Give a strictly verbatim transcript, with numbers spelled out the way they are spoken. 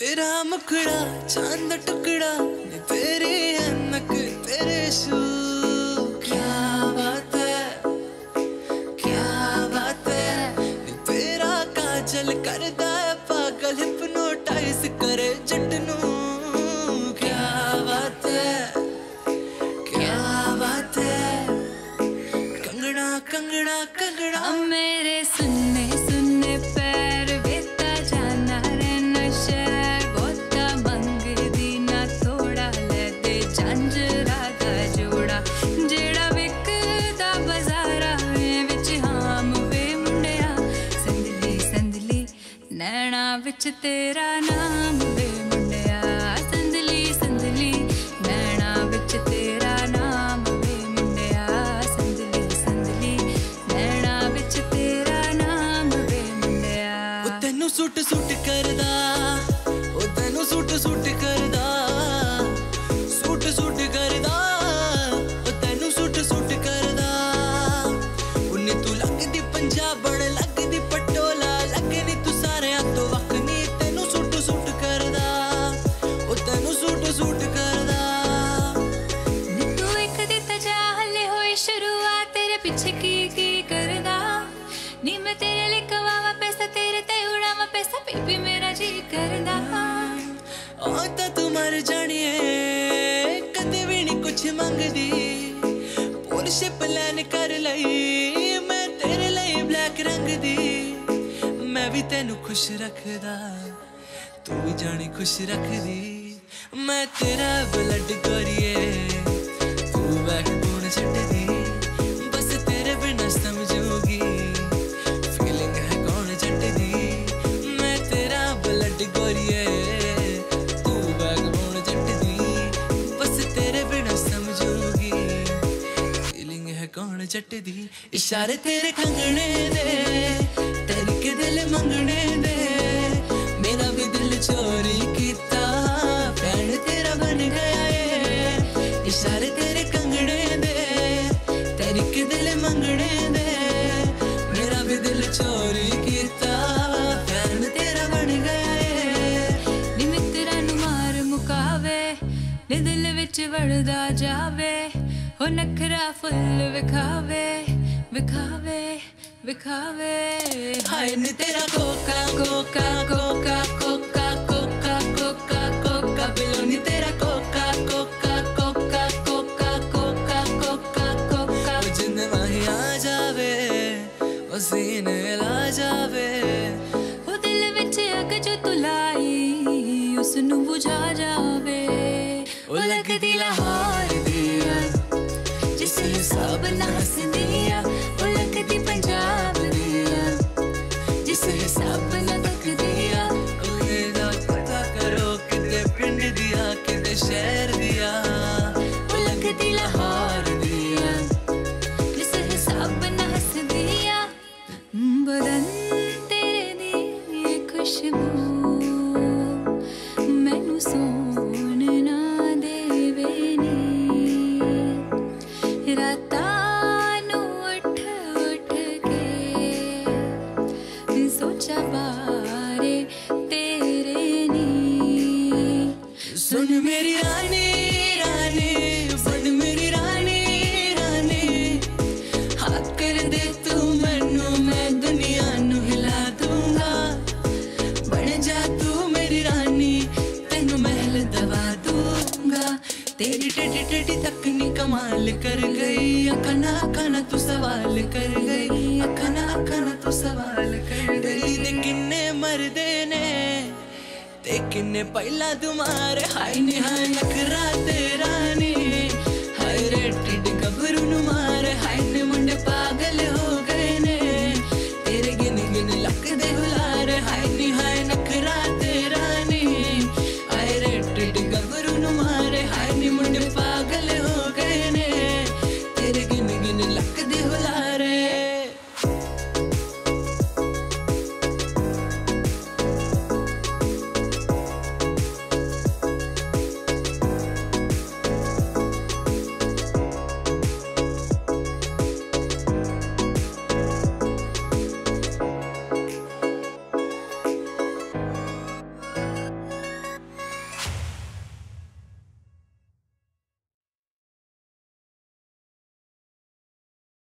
तेरा मुखड़ा चांद टुकड़ा तेरे अनक तेरे शू क्या बात है क्या बात है तेरा काजल करदा है पागल हिप्नोटाइज करे जटनू क्या बात है क्या बात है कंगना कंगना कंगना मेरे सुनने सुनने पैर वेता जाना रहना शहर गोता मंगदी ना थोड़ा ले दे झांझरा दा जोड़ा जेड़ा विकदा बाजारा विच हाम वे मुंडिया संदली संदली नैना विच तेरा नाम वे मुंडिया संदली संदली नैना विच तेरा नाम वे मुंडिया संदली संदली नैना विच तेरा नाम वे मुंडिया ओ तेनू सूट सूट करदा ओ तेनू सूट सूट करदा सूट सूट करदा ओ तेनू सूट सूट करदा उन्नी तू लगदी पंजाबण लगदी पटोला लगनी तू सारे तो वख नी तेनू सूट सूट करदा ओ तेनू सूट सूट करदा नी तू एक दी तजा हले होई शुरुआत तेरे पीछे की की करदा नी मैं तेरे लिए कमावा पैसा तेरे ते उड़ावा पैसा बेबी मेरा जी करदा ओ ता तू मर जानिए कदे भी नहीं कुछ मंगदी पोर्शे प्लान कर लई मैं तेरे लिए ब्लैक रंग दी मैं भी तेनू खुश रखदा तू भी जानी खुश रखदी मैं तेरा ब्लड गोरिए तू बैकबोन छड्डी बस तेरे बिना समझूगी फीलिंग है कौन छड्डी मैं तेरा ब्लड गोरिए तू बैकबोन छड्डी बस तेरे बिना समझूगी फीलिंग है कौन छड्डी इशारे तेरे कंगने दे तेरे के दिल मंगने दे मेरा भी दिल चोरी कीता फैन तेरा बन गया है इशारे तेरे कंगने दे तेरे के दिल मंगने दे मेरा भी दिल चोरी कीता फैन तेरा बन गया है नी मित्रा नु मार मुकावे नी दिल विच वड़दा जावे हो नखरा फुल विखावे विखावे विखावे हाय नी तेरा कोका कोका कोका कोका कोका कोका कोका बिलो नी तेरा कोका कोका कोका कोका कोका कोका कोका जिंद माही आ जावे ओ सीने ला जावे ओ दिल विच अग जो तू लाई उस नु बुझा जावे ओ लगदी लाहौर दिया जिस हिसाब नाल हसदिया ओ लगदी पंजाब दिया जिस हिसाब नाल तकदिया कोई ना पता करो किते पिंड दिया किते शहर दिया ओ लगदी लाहौर दिया जिस हिसाब नाल हसदिया बदन तेरे दी खुशबू मैनू सोन ना देवे नी रातां नू उठ उठ के सोचा बारे तेरे नी सुन मेरी रानी रानी बन मेरी रानी रानी हाँ कर दे तू मैनू मैं दुनिया नू हिला दूंगा बन जा तू मेरी रानी तेनू महल दवा दूंगा तेरी टेढ़ी टेढ़ी तकनी कमाल कर गई अखना अखना तू सवाल कर गई अखना अखना तू सवाल कर गई दे किन्ने मरदे ने ते किन्ने पहला तुम्हारे हाय नी हाय नखरा तेरा नी हाय रे टिड गबरू नु मारे हाय ने मुंडे पा